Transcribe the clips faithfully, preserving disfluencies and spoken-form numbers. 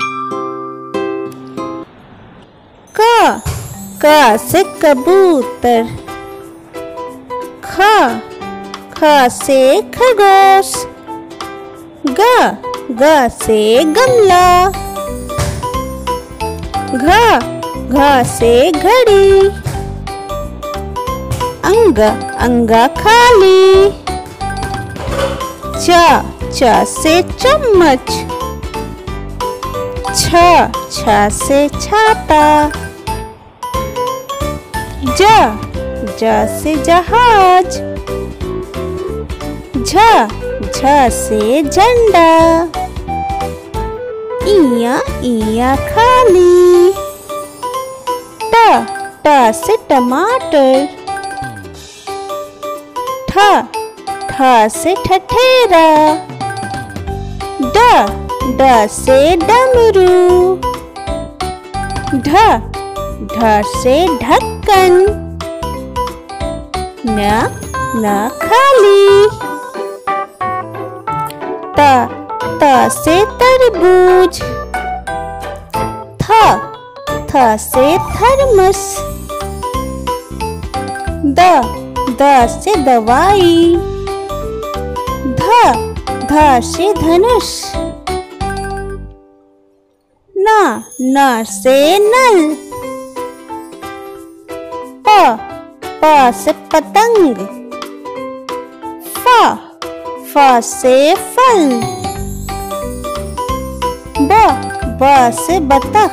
क क से कबूतर। ख ख से खरगोश। ग ग से गमला। घ घ से घड़ी। अंग अंगा खाली। च च से चम्मच। छ छ से छाता। ज ज से जहाज। झ झ से झंडा। इया इया खाली। ट ट से टमाटर। ठ ठ से ठठेरा। ड ड से डमरू। ढ ढ से ढक्कन। न न खाली। त त से तरबूज। थ थ से थर्मस। द द से दवाई। ध ध से धनुष। न न से नल। प प से पतंग। फ फ से फल। ब ब से बतख।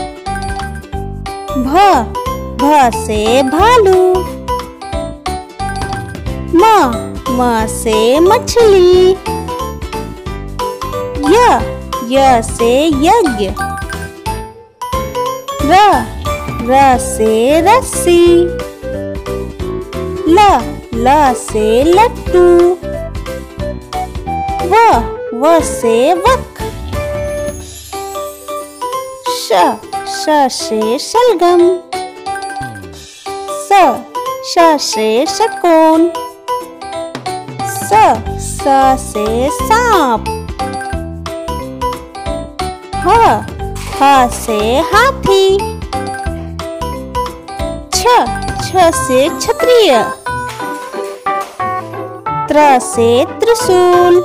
भ भ से भालू। म म से मछली। य य से यज्ञ। र र से रस्सी। ल ल से लट्टू। व व से वक। श श से शलगम। स श से षट्कोण। स स से सांप। ह ह से हाथी। छ छ से क्षत्रिय। त्र से त्रिशूल।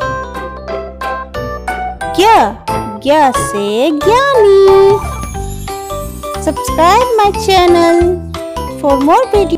ज्ञ ज्ञ से ज्ञानी। Subscribe my channel for more videos.